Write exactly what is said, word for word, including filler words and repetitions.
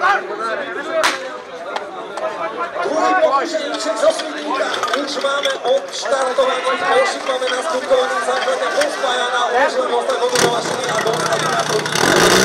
Druhý pokušeníček zo Svidníka. Už máme odštartovaný košík, máme naskutovaný základne pospájaná, už len ostať odúžovačný a dostaví na proti.